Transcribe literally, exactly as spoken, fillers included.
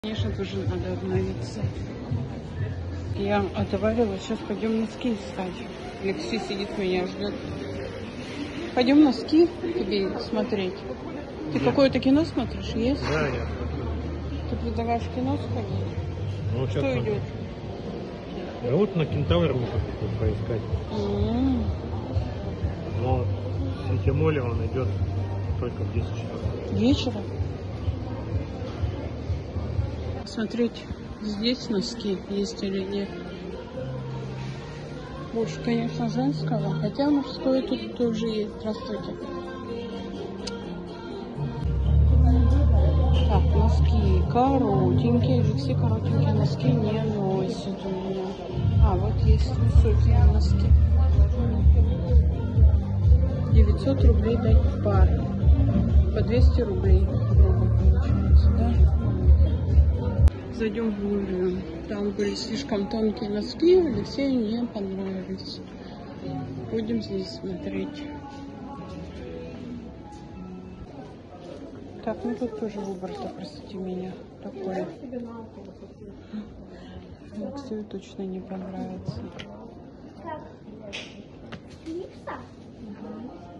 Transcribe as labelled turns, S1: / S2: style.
S1: Конечно, тоже надо обновиться. Я отоварилась, сейчас пойдем носки искать. Алексей сидит, меня ждет. Пойдем носки тебе смотреть. Ты
S2: Где?
S1: какое-то кино смотришь? Есть?
S2: Да, я смотрю.
S1: Ты предлагаешь кино сходить?
S2: Ну,
S1: Что
S2: сейчас
S1: идет?
S2: Да вот на Кентавр можно тут поискать.
S1: М-м.
S2: Но в Сити-моле он идет только в десять часов.
S1: Вечером? Смотреть, здесь носки есть или нет. Больше, конечно, женского, хотя мужское тут тоже есть. Здравствуйте. Так, носки коротенькие, все коротенькие носки не носят у меня. А, вот есть высокие носки. девятьсот рублей дать пар. По двести рублей грубо получается, да? Зайдем в Лулю. Там были слишком тонкие носки, Алексею не понравились. Будем здесь смотреть. Так, ну тут тоже выбор-то, простите меня, такой. Алексею точно не понравится.